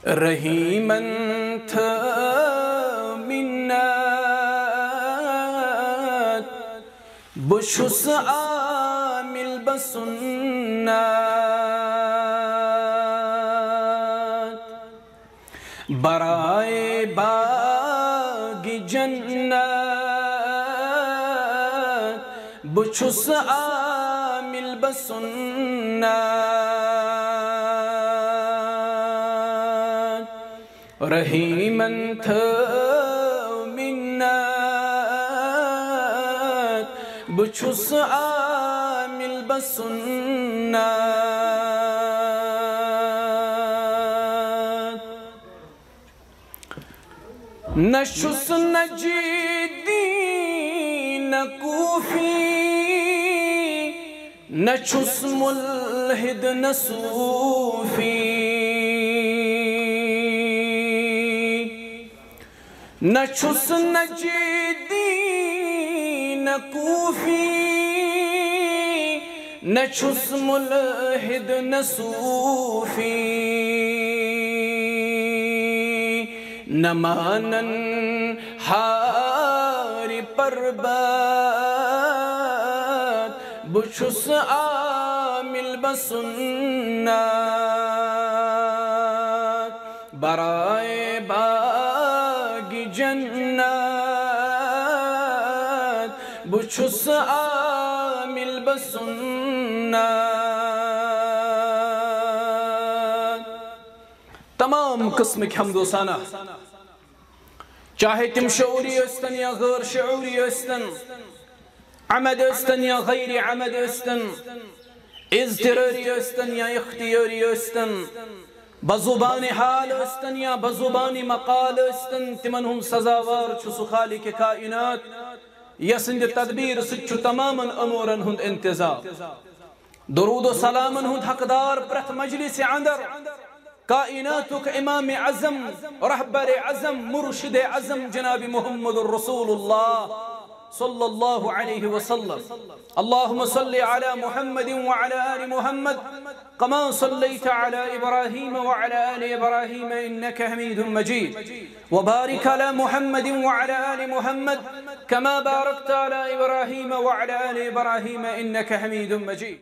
رحيما منات بشوس عامل بسنات برائے باغ جنات بشوس عامل بسنات رحيما منات بشوس عامل بسنات نشوس نجدين كوفي نشوس ملحد نصوفي نشوس نجدين كوفي نشوس ملحد نصوفي نمانا حاري پربات بشوس عامل بسنات برائے باغ جنات بشوس عامل بسنات تمام قسم کی حمد و ثنا چاہے تم شعوری استن یا غیر شعوری استن عمد استن یا غیر عمد استن اضطراری استن یا اختیاری استن بزبان حال استن یا بزبان مقال استن تمن هم سزاوار چھسو خالق کائنات یسند تدبیر سچو تماما امورن ہند انتظام درود و سلامن ہند حقدار پرت مجلس اندر کائناتک امام اعظم رہبر اعظم مرشد اعظم جناب محمد رسول اللہ صلی اللہ علیہ وسلم اللهم صل على محمد وعلى آل محمد كما صليت على إبراهيم وعلى آل إبراهيم إنك حميد مجيد وبارك على محمد وعلى آل محمد كما باركت على إبراهيم وعلى آل إبراهيم إنك حميد مجيد.